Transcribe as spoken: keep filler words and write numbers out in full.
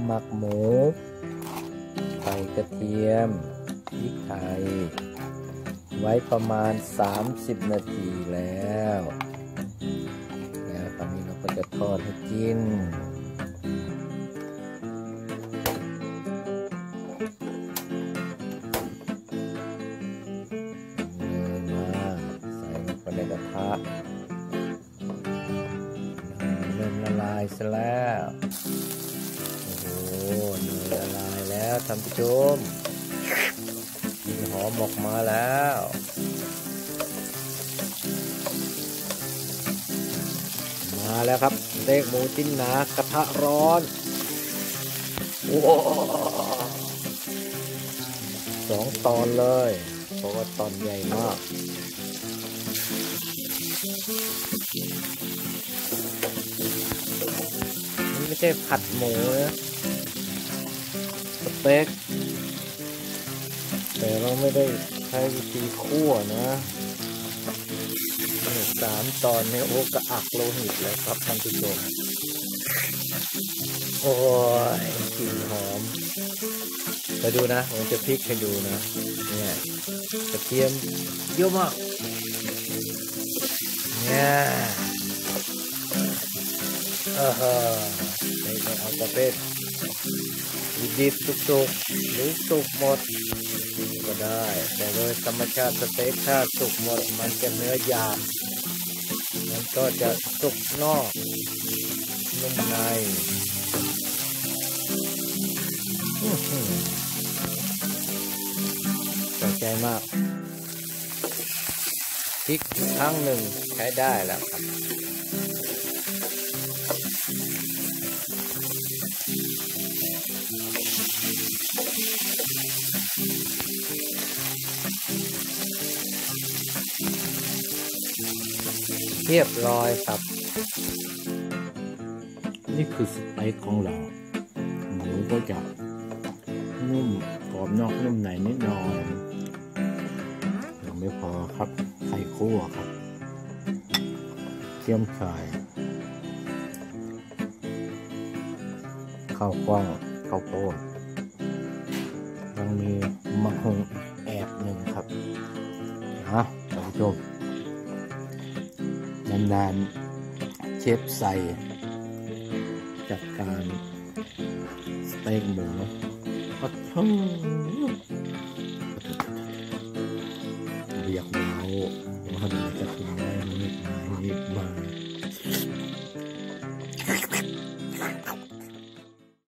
หมักหมูใส่กระเทียมพริกไทยไว้ประมาณสามสิบนาทีแล้วแล้วตอนนี้เราก็จะทอดให้กินในกระทะเริ่มละลายซะแล้วโอ้โหเนยละลายแล้วท่านผู้ชมกลิ่นหอมออกมาแล้วมาแล้วครับสเต็กหมูจิ้นหนากระทะร้อนโอ้สองตอนเลยเพราะว่าตอนใหญ่มากนี่ไม่ใช่ผัดหมูนะสเต็กแต่เราไม่ได้ใช้วิธีคั่วนะสามตอนเนี่ยโอ้กระอักโลหิตแล้วครับท่านผู้ชมโอ้ยกลิ่นหอมไปดูนะผมจะพลิกให้ดูนะเนี่ยกระเทียมเยอะมากเนี่ยเออไม่ไม่เอาประเภทดิบๆสุกๆหรือสุกหมดก็ได้แต่โดยธรรมชาติสเต็กถ้าสุกหมดมันจะเนื้อหยาบมันก็จะสุกนอกนุ่มในสนใจมากพริกครั้งหนึ่งใช้ได้แล้วครับเรียบร้อยครับนี่คือสเต็กของเราหมูก็จะนุ่มกรอบนอกนุ่มในนิดหน่อยยังไม่พอครับไข่คั่วครับเทียมไข่ข้าวกล้องข้าวโพดยังมีมะฮุงแอบหนึ่งครับฮะท่านผู้ชมนานๆเชฟใส่จัดการสเต็กหมูก็ทุ่ง